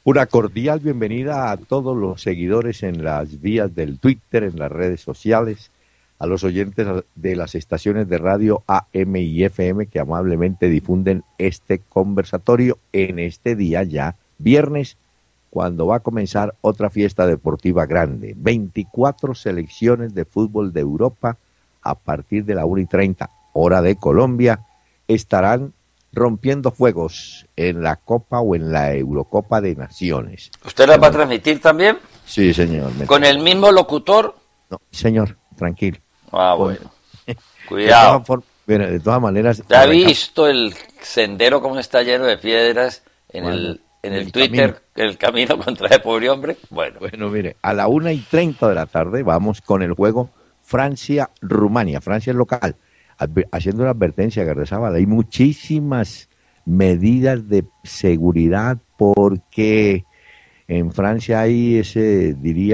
Una cordial bienvenida a todos los seguidores en las vías del Twitter, en las redes sociales, a los oyentes de las estaciones de radio AM y FM que amablemente difunden este conversatorio en este día ya, viernes, cuando va a comenzar otra fiesta deportiva grande. 24 selecciones de fútbol de Europa a partir de la 1:30, hora de Colombia, estarán rompiendo fuegos en la Copa o en la Eurocopa de Naciones. ¿Usted las va a transmitir también? Sí, señor. ¿Con el mismo locutor? No, señor, tranquilo. Ah, bueno. Cuidado. De todas maneras... ¿Ya ha visto el sendero cómo está lleno de piedras en el Twitter, el camino contra el pobre hombre? Bueno, mire, a la 1:30 de la tarde vamos con el juego Francia-Rumania. Francia es local. Haciendo una advertencia, Gardezábal, hay muchísimas medidas de seguridad porque en Francia hay ese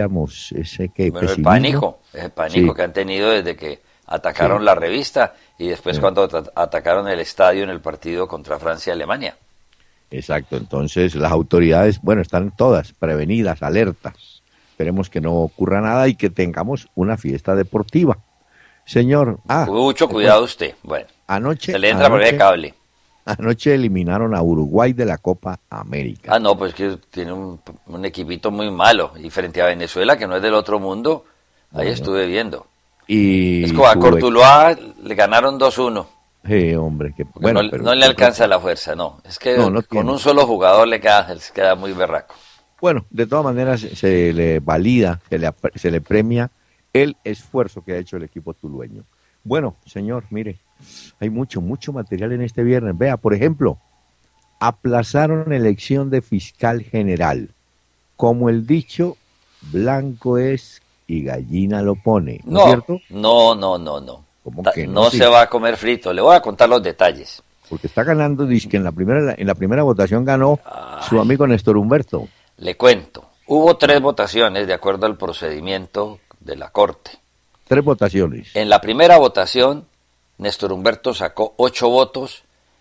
el pánico sí, que han tenido desde que atacaron la revista y después cuando atacaron el estadio en el partido contra Francia y Alemania. Exacto, entonces las autoridades, están todas prevenidas, alertas. Esperemos que no ocurra nada y que tengamos una fiesta deportiva. Señor, mucho cuidado usted. Bueno, anoche se le entra por el cable. Anoche eliminaron a Uruguay de la Copa América. No, pues que tiene un equipito muy malo. Y frente a Venezuela, que no es del otro mundo, ahí estuve viendo. Y es como a Cortuluá le ganaron 2-1. Sí, hombre, que bueno, no le alcanza la fuerza, no. Es que con un solo jugador le queda muy berraco. Bueno, de todas maneras se le valida, se le premia el esfuerzo que ha hecho el equipo tulueño. Bueno, señor, mire, hay mucho material en este viernes. Vea, por ejemplo, aplazaron elección de fiscal general. Como el dicho, blanco es y gallina lo pone, ¿no es cierto? No. ¿Cómo que no se va a comer frito. Le voy a contar los detalles. Porque está ganando, dice que en la primera votación ganó su amigo Néstor Humberto. Le cuento. Hubo 3 votaciones de acuerdo al procedimiento de la Corte. 3 votaciones. En la primera votación, Néstor Humberto sacó 8 votos,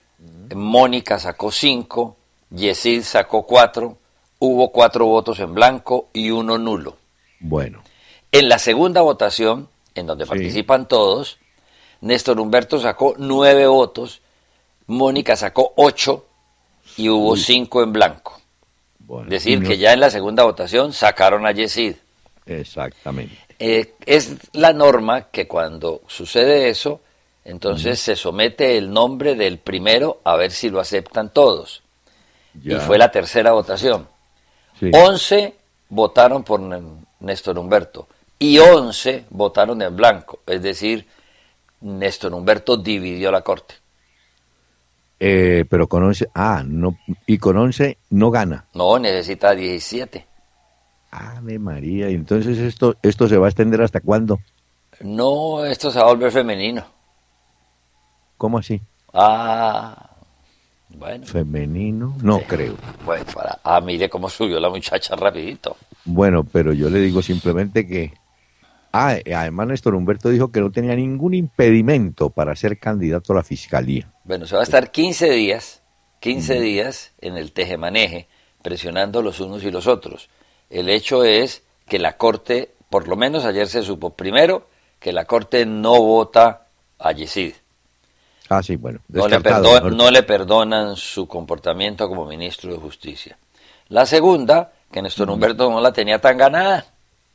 Mónica sacó 5, Yesid sacó 4, hubo 4 votos en blanco y 1 nulo. Bueno. En la segunda votación, en donde participan todos, Néstor Humberto sacó 9 votos, Mónica sacó 8 y hubo 5 en blanco. Bueno, decir que ya en la segunda votación sacaron a Yesid. Exactamente. Es la norma que cuando sucede eso, entonces se somete el nombre del primero a ver si lo aceptan todos. Ya. Y fue la tercera votación. Sí. 11 votaron por Néstor Humberto y 11 votaron en blanco. Es decir, Néstor Humberto dividió la Corte. Pero con 11, no, y con 11 no gana. No, necesita 17. Ave María, y entonces esto se va a extender ¿hasta cuándo? No, esto se va a volver femenino. ¿Cómo así? Bueno. ¿Femenino? No creo. Bueno, mire cómo subió la muchacha rapidito. Bueno, pero yo le digo simplemente que además Néstor Humberto dijo que no tenía ningún impedimento para ser candidato a la fiscalía. Bueno, se va a estar 15 días en el tejemaneje, presionando los unos y los otros. El hecho es que la Corte, por lo menos ayer se supo, primero, que la Corte no vota a Yesid. Sí, bueno. No le perdonan su comportamiento como ministro de Justicia. La segunda, que Néstor Humberto no la tenía tan ganada.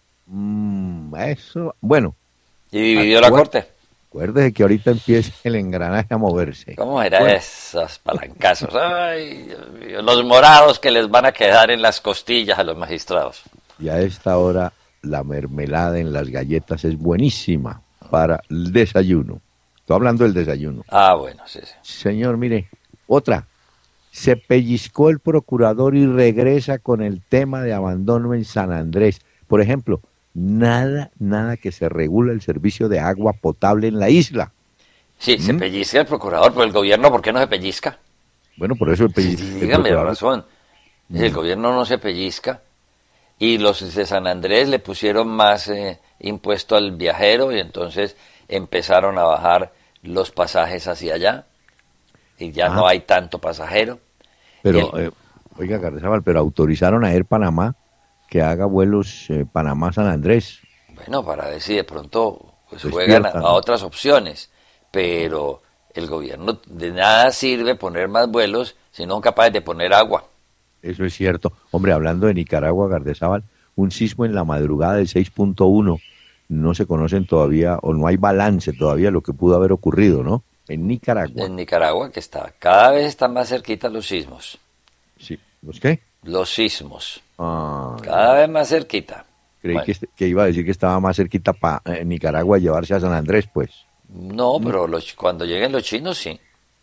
Eso, bueno. Y dividió la Corte. Acuérdese que ahorita empieza el engranaje a moverse. ¿Cómo era esos palancazos? Ay, Dios mío, los morados que les van a quedar en las costillas a los magistrados. Y a esta hora la mermelada en las galletas es buenísima para el desayuno. Estoy hablando del desayuno. Bueno, sí. Señor, mire, otra. Se pellizcó el procurador y regresa con el tema de abandono en San Andrés. Por ejemplo, nada que se regula el servicio de agua potable en la isla. Sí, se pellizca el procurador, pero el gobierno, ¿por qué no se pellizca? Bueno, por eso dígame la razón. El gobierno no se pellizca y los de San Andrés le pusieron más impuesto al viajero y entonces empezaron a bajar los pasajes hacia allá y ya no hay tanto pasajero. Pero Oiga, Carrizabal, pero autorizaron a Air Panamá que haga vuelos Panamá-San Andrés. Bueno, para ver si de pronto pues, juegan a otras opciones, pero el gobierno de nada sirve poner más vuelos si no son capaces de poner agua. Eso es cierto. Hombre, hablando de Nicaragua, Gardezábal, un sismo en la madrugada de 6.1, no se conocen todavía, o no hay balance todavía de lo que pudo haber ocurrido, ¿no? En Nicaragua. En Nicaragua, que está, cada vez están más cerquita los sismos. Sí. ¿Los qué? Los sismos. Ah, cada vez más cerquita. Creí que iba a decir que estaba más cerquita para Nicaragua llevarse a San Andrés, pues. No, pero cuando lleguen los chinos, sí.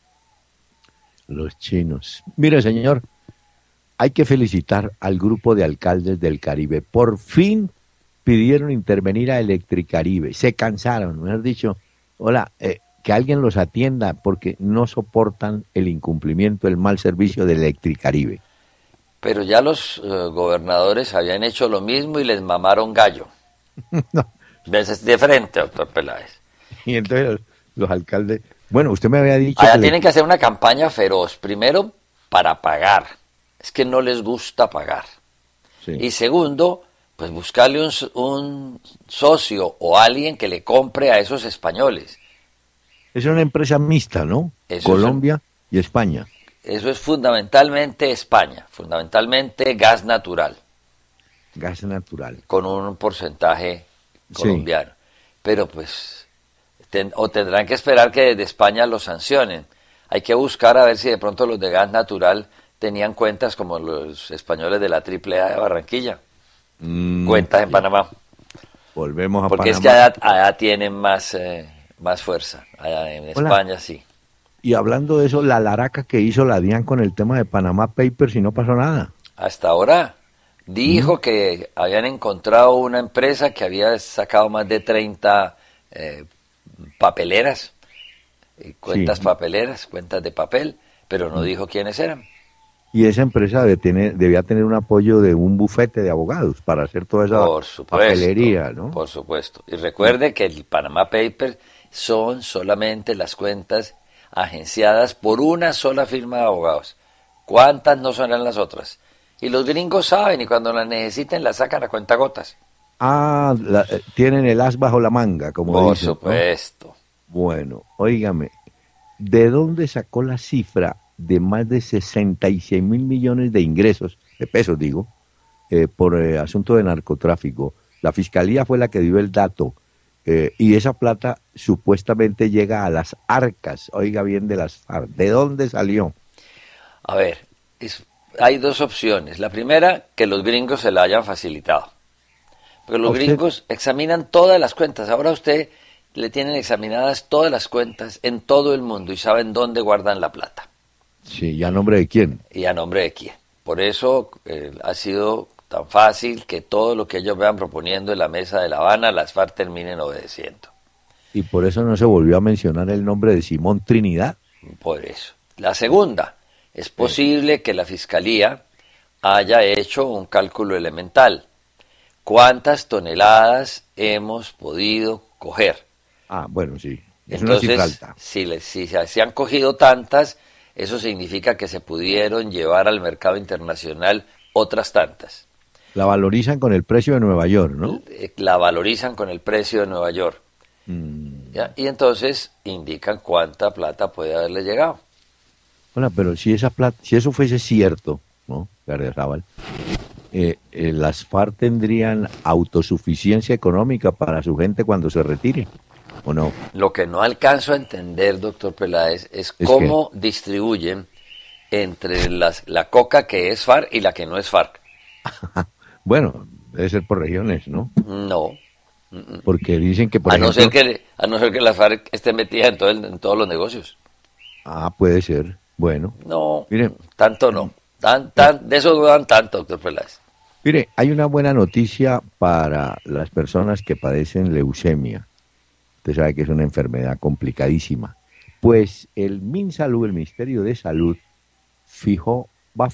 Los chinos. Mire, señor, hay que felicitar al grupo de alcaldes del Caribe. Por fin pidieron intervenir a Electricaribe. Se cansaron, mejor dicho, hola, que alguien los atienda porque no soportan el incumplimiento, el mal servicio de Electricaribe. Pero ya los gobernadores habían hecho lo mismo y les mamaron gallo. No. De frente, doctor Peláez. Y entonces los alcaldes... Bueno, usted me había dicho... Allá tienen que hacer una campaña feroz. Primero, para pagar. Es que no les gusta pagar. Sí. Y segundo, pues buscarle un socio o alguien que le compre a esos españoles. Es una empresa mixta, ¿no? Colombia y España. Eso es fundamentalmente España, fundamentalmente gas natural. Gas natural. Con un porcentaje colombiano. Sí. Pero pues, tendrán que esperar que desde España lo sancionen. Hay que buscar a ver si de pronto los de gas natural tenían cuentas como los españoles de la AAA de Barranquilla. Cuentas en Panamá. Volvemos a Porque Panamá. Porque es que allá tienen más fuerza. Allá en España sí. Y hablando de eso, la laraca que hizo la DIAN con el tema de Panama Papers y no pasó nada. Hasta ahora dijo que habían encontrado una empresa que había sacado más de 30 papeleras, cuentas papeleras, cuentas de papel, pero no dijo quiénes eran. Y esa empresa debía tener un apoyo de un bufete de abogados para hacer toda esa papelería, ¿no? Por supuesto. Y recuerde que el Panama Papers son solamente las cuentas agenciadas por una sola firma de abogados. ¿Cuántas no serán las otras? Y los gringos saben y cuando las necesiten las sacan a cuentagotas. Ah, tienen el as bajo la manga, como dicen. Por supuesto. ¿No? Bueno, óigame, ¿de dónde sacó la cifra de más de 66 mil millones de ingresos, de pesos digo, por asunto de narcotráfico? La Fiscalía fue la que dio el dato. Y esa plata supuestamente llega a las arcas, oiga bien, de las FARC. ¿De dónde salió? A ver, hay dos opciones. La primera, que los gringos se la hayan facilitado. Porque los gringos examinan todas las cuentas. Ahora a usted le tienen examinadas todas las cuentas en todo el mundo y saben dónde guardan la plata. Sí, ¿y a nombre de quién? Y a nombre de quién. Por eso ha sido tan fácil que todo lo que ellos vean proponiendo en la mesa de La Habana, las FARC terminen obedeciendo. ¿Y por eso no se volvió a mencionar el nombre de Simón Trinidad? Por eso. La segunda, es posible que la Fiscalía haya hecho un cálculo elemental. ¿Cuántas toneladas hemos podido coger? Ah, bueno, sí. Es entonces, una cifra alta. Si se han cogido tantas, eso significa que se pudieron llevar al mercado internacional otras tantas. La valorizan con el precio de Nueva York, ¿no? La valorizan con el precio de Nueva York. ¿Ya? Y entonces indican cuánta plata puede haberle llegado. Bueno, pero si esa plata, si eso fuese cierto, ¿no, Gardiazabal? Las FARC tendrían autosuficiencia económica para su gente cuando se retire, ¿o no? Lo que no alcanzo a entender, doctor Peláez, es cómo distribuyen entre la coca que es FARC y la que no es FARC. Bueno, debe ser por regiones, ¿no? No. Porque dicen que, por ejemplo... A no ser que la FARC esté metida en todos los negocios. Ah, puede ser. Bueno. No, miren, tanto no. De eso no dan tanto, doctor Peláez. Mire, hay una buena noticia para las personas que padecen leucemia. Usted sabe que es una enfermedad complicadísima. Pues el MinSalud, el Ministerio de Salud, va a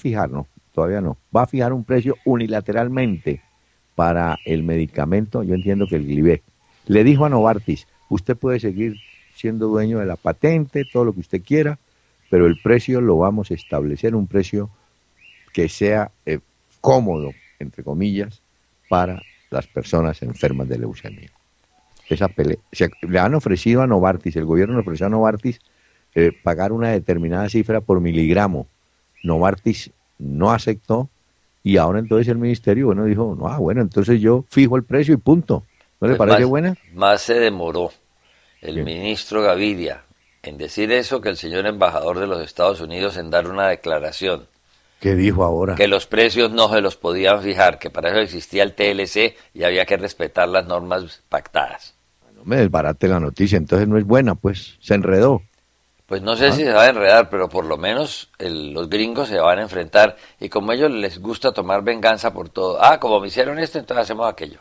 fijar un precio unilateralmente para el medicamento, yo entiendo que el Glivec. Le dijo a Novartis, usted puede seguir siendo dueño de la patente, todo lo que usted quiera, pero el precio lo vamos a establecer, un precio que sea cómodo, entre comillas, para las personas enfermas de leucemia. Esa pelea, le han ofrecido a Novartis, el gobierno le ofreció a Novartis pagar una determinada cifra por miligramo. Novartis no aceptó y ahora entonces el ministerio, bueno, dijo, no, bueno, entonces yo fijo el precio y punto. ¿No le parece buena? Más se demoró el ministro Gaviria en decir eso que el señor embajador de los Estados Unidos en dar una declaración. ¿Qué dijo ahora? Que los precios no se los podían fijar, que para eso existía el TLC y había que respetar las normas pactadas. No me desbarate la noticia, entonces no es buena, pues se enredó. Pues no sé si se va a enredar, pero por lo menos los gringos se van a enfrentar y como a ellos les gusta tomar venganza por todo. Como me hicieron esto, entonces hacemos aquello.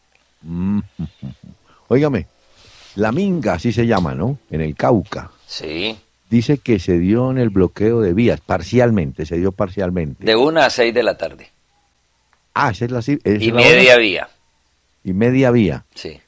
Óigame, la Minga, así se llama, ¿no? En el Cauca. Sí. Dice que se dio en el bloqueo de vías, se dio parcialmente. De 1 a 6 de la tarde. Esa es la y media vía. Y media vía. Sí.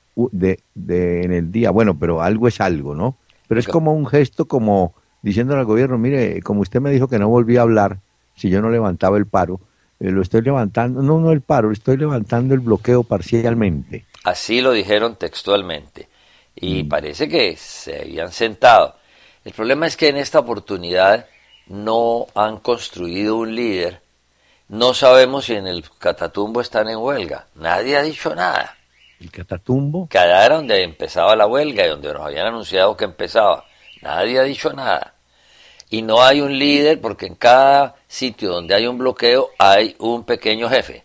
En el día, bueno, pero algo es algo, ¿no? Pero es como un gesto, como diciéndole al gobierno, mire, como usted me dijo que no volvía a hablar si yo no levantaba el paro, lo estoy levantando, no el paro, estoy levantando el bloqueo parcialmente. Así lo dijeron textualmente. Y parece que se habían sentado. El problema es que en esta oportunidad no han construido un líder. No sabemos si en el Catatumbo están en huelga. Nadie ha dicho nada. ¿El Catatumbo? Que allá era donde empezaba la huelga y donde nos habían anunciado que empezaba. Nadie ha dicho nada. Y no hay un líder porque en cada sitio donde hay un bloqueo hay un pequeño jefe.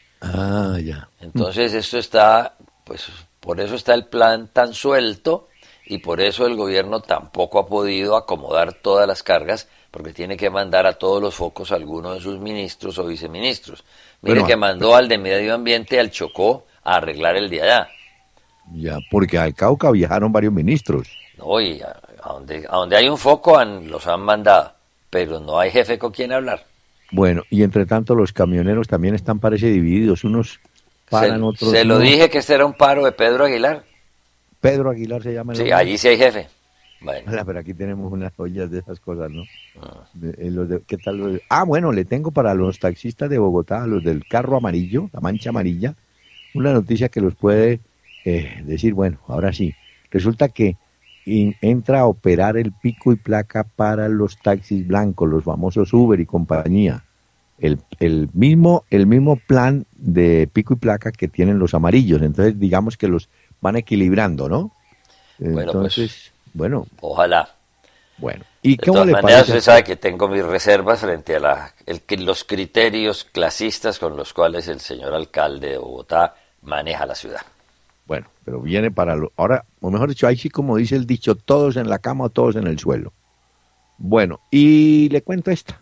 Ya. Entonces esto está, pues por eso está el plan tan suelto y por eso el gobierno tampoco ha podido acomodar todas las cargas porque tiene que mandar a todos los focos a alguno de sus ministros o viceministros. Mire que mandó al de Medio Ambiente, al Chocó, a arreglar el de allá. Ya, porque al Cauca viajaron varios ministros. No, y a donde hay un foco los han mandado, pero no hay jefe con quien hablar. Bueno, y entre tanto los camioneros también están, parece, divididos, unos paran, otros se lo no. dije que este era un paro de Pedro Aguilar. Pedro Aguilar se llama. Sí, allí sí hay jefe. Bueno. Pero aquí tenemos unas ollas de esas cosas, ¿no? ¿Qué tal? Bueno, le tengo para los taxistas de Bogotá, los del carro amarillo, la mancha amarilla, una noticia que los puede decir, bueno, ahora sí. Resulta que entra a operar el pico y placa para los taxis blancos, los famosos Uber y compañía. El mismo plan de pico y placa que tienen los amarillos. Entonces, digamos que los van equilibrando, ¿no? Entonces, bueno. Ojalá. Bueno. ¿Y de todas maneras, usted sabe que tengo mis reservas frente a los criterios clasistas con los cuales el señor alcalde de Bogotá maneja la ciudad. Bueno, pero viene ahora, o mejor dicho, ahí sí, como dice el dicho, todos en la cama o todos en el suelo. Bueno, y le cuento esta.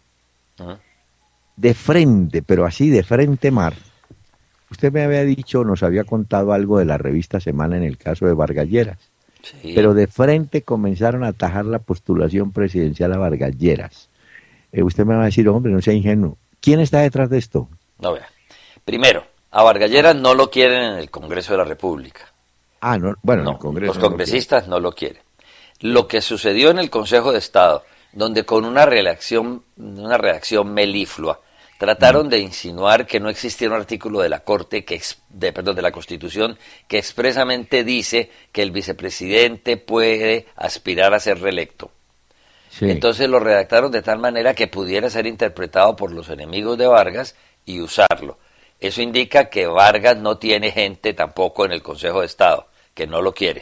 De frente, pero así de frente mar. Usted me había dicho, nos había contado algo de la revista Semana en el caso de Vargas Lleras. Sí. Pero de frente comenzaron a atajar la postulación presidencial a Vargas Lleras. Usted me va a decir, hombre, no sea ingenuo. ¿Quién está detrás de esto? No, vea. Primero, a Vargas Lleras no lo quieren en el Congreso de la República. No, bueno, no, en el Congreso. Los congresistas no lo quieren. Lo que sucedió en el Consejo de Estado, donde con una redacción meliflua, trataron de insinuar que no existía un artículo de la Corte, de la Constitución, que expresamente dice que el vicepresidente puede aspirar a ser reelecto. Sí. Entonces lo redactaron de tal manera que pudiera ser interpretado por los enemigos de Vargas y usarlo. Eso indica que Vargas no tiene gente tampoco en el Consejo de Estado, que no lo quiere.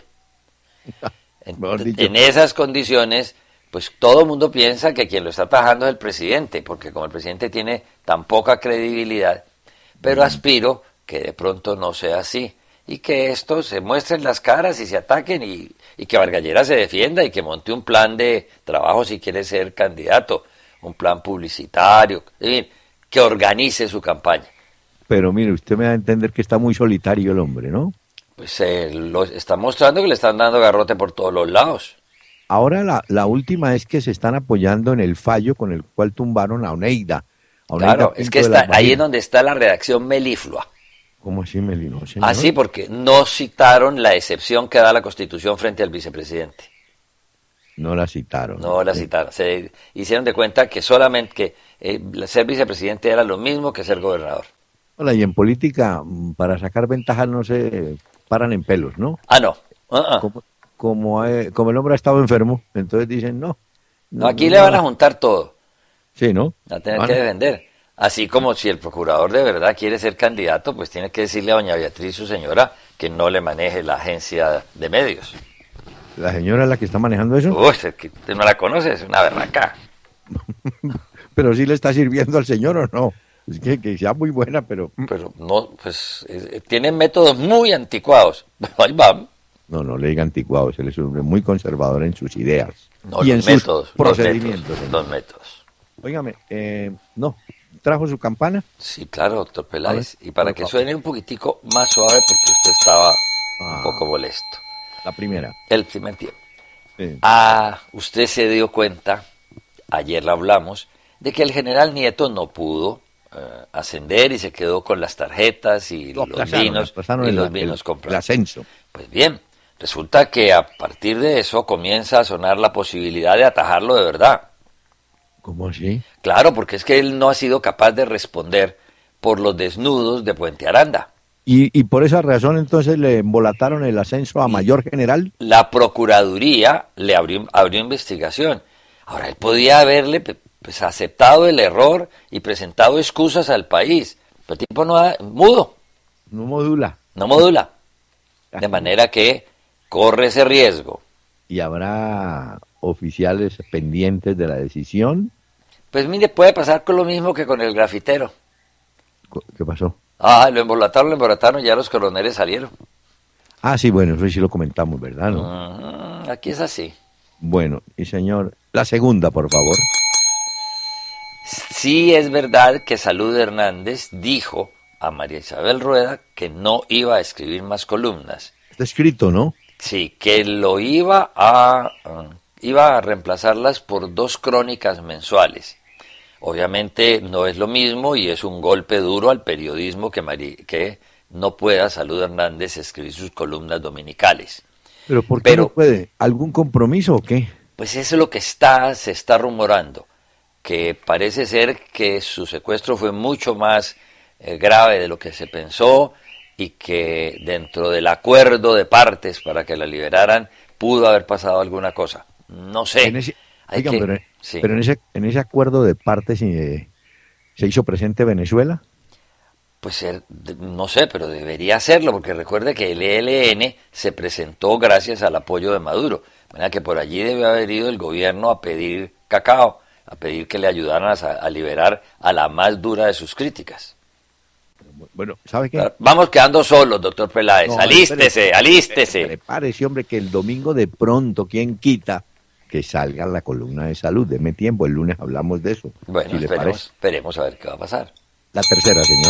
En esas condiciones, pues todo el mundo piensa que quien lo está atajando es el presidente, porque como el presidente tiene tan poca credibilidad, pero aspiro que de pronto no sea así, y que estos se muestren las caras y se ataquen, y que Vargas Lleras se defienda y que monte un plan de trabajo si quiere ser candidato, un plan publicitario, en fin, que organice su campaña. Pero mire, usted me da a entender que está muy solitario el hombre, ¿no? Pues lo está mostrando que le están dando garrote por todos los lados. Ahora la última es que se están apoyando en el fallo con el cual tumbaron a Oneida. Claro, es que ahí es donde está la redacción meliflua. ¿Cómo así, Melino? Señor? Así, porque no citaron la excepción que da la Constitución frente al vicepresidente. No la citaron. No la citaron. Se hicieron de cuenta que solamente ser vicepresidente era lo mismo que ser gobernador. Hola, y en política, para sacar ventajas no se paran en pelos, ¿no? Ah, no. Como el hombre ha estado enfermo, entonces dicen no. No, aquí le van a juntar todo. Sí, ¿no? A tener que defender. Así como si el procurador de verdad quiere ser candidato, pues tiene que decirle a doña Beatriz, su señora, que no le maneje la agencia de medios. ¿La señora es la que está manejando eso? Uy, que usted no la conoce, es una berraca. Pero sí le está sirviendo al señor, ¿o no? Es que sea muy buena, pero... Pero no, pues tienen métodos muy anticuados. Ahí van. No le diga anticuados, él es un hombre muy conservador en sus ideas. No, y en métodos, sus procedimientos. Los métodos. Óigame, no, ¿trajo su campana? Sí, claro, doctor Peláez. Y para que suene un poquitico más suave, porque usted estaba un poco molesto. La primera. El primer tiempo. Sí. Usted se dio cuenta, ayer lo hablamos, de que el general Nieto no pudo ascender y se quedó con las tarjetas y los vinos comprados. El ascenso. Pues bien, resulta que a partir de eso comienza a sonar la posibilidad de atajarlo de verdad. ¿Cómo así? Claro, porque es que él no ha sido capaz de responder por los desnudos de Puente Aranda. Y por esa razón entonces le embolataron el ascenso a mayor general. La Procuraduría le abrió investigación. Ahora, él podía haberle pues, aceptado el error y presentado excusas al país. Pero el tipo mudo. No modula. No modula. De manera que corre ese riesgo. ¿Y habrá oficiales pendientes de la decisión? Pues mire, puede pasar con lo mismo que con el grafitero. ¿Qué pasó? Lo embolataron, ya los coroneles salieron. Sí, bueno, eso sí lo comentamos, ¿verdad? ¿No? Aquí es así. Bueno, y señor, la segunda, por favor. Sí es verdad que Salud Hernández dijo a María Isabel Rueda que no iba a escribir más columnas. Está escrito, ¿no? Sí, que lo iba a reemplazarlas por 2 crónicas mensuales. Obviamente no es lo mismo y es un golpe duro al periodismo que no pueda Salud Hernández escribir sus columnas dominicales. ¿Pero por qué no puede? ¿Algún compromiso o qué? Pues eso es lo que se está rumorando, que parece ser que su secuestro fue mucho más grave de lo que se pensó y que dentro del acuerdo de partes para que la liberaran pudo haber pasado alguna cosa. No sé. Pero en ese acuerdo de partes ¿se hizo presente Venezuela? Pues no sé, pero debería hacerlo, porque recuerde que el ELN se presentó gracias al apoyo de Maduro. Bueno, que por allí debe haber ido el gobierno a pedir cacao, a pedir que le ayudaran a liberar a la más dura de sus críticas. Bueno, ¿sabe qué? Vamos quedando solos, doctor Peláez. No, alístese. Prepárese, hombre, que el domingo de pronto, ¿quién quita que salga la columna de salud? Deme tiempo, el lunes hablamos de eso. Bueno, si esperemos a ver qué va a pasar. La tercera, señor.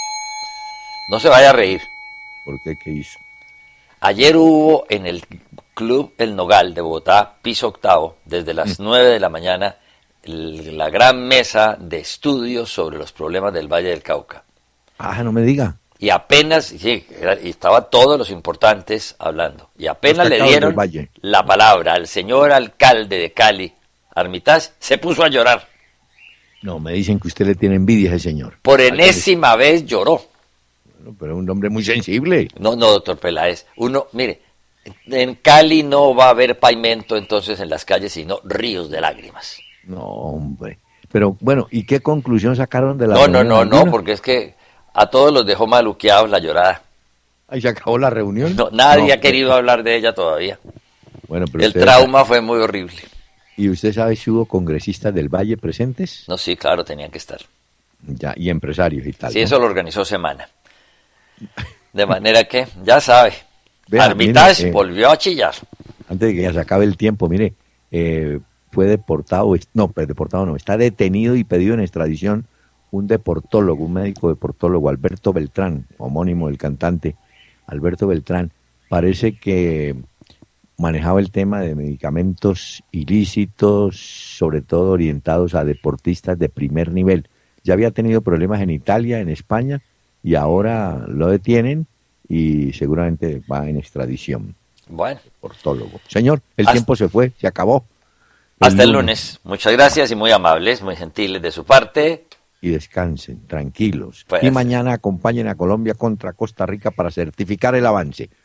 No se vaya a reír. ¿Por qué? ¿Qué hizo? Ayer hubo en el Club El Nogal de Bogotá, piso 8, desde las 9 de la mañana, la gran mesa de estudios sobre los problemas del Valle del Cauca. No me diga. Y apenas, y estaban todos los importantes hablando, y apenas le dieron la palabra al señor alcalde de Cali, Armitage, se puso a llorar. No, me dicen que usted le tiene envidia a ese señor. Por enésima vez lloró. Bueno, pero es un hombre muy sensible. No, doctor Peláez. Mire, en Cali no va a haber pavimento entonces en las calles, sino ríos de lágrimas. No, hombre. Pero bueno, ¿y qué conclusión sacaron de la reunión? No, porque es que a todos los dejó maluqueados la llorada. ¿Ahí se acabó la reunión? No, nadie ha querido hablar de ella todavía. Bueno, pero el trauma fue muy horrible. ¿Y usted sabe si hubo congresistas del Valle presentes? No, sí, claro, tenían que estar. Ya, y empresarios y tal. Sí, ¿no? Eso lo organizó Semana. De manera que, ya sabe, Armitage volvió a chillar. Antes de que ya se acabe el tiempo, mire, fue deportado, está detenido y pedido en extradición un deportólogo, un médico deportólogo, Alberto Beltrán, homónimo del cantante Alberto Beltrán. Parece que manejaba el tema de medicamentos ilícitos, sobre todo orientados a deportistas de primer nivel. Ya había tenido problemas en Italia, en España, y ahora lo detienen y seguramente va en extradición. Bueno. Deportólogo. Señor, el tiempo se fue, se acabó. Hasta el lunes. Muchas gracias y muy amables, muy gentiles de su parte. Y descansen, tranquilos. Pues, y mañana acompañen a Colombia contra Costa Rica para certificar el avance.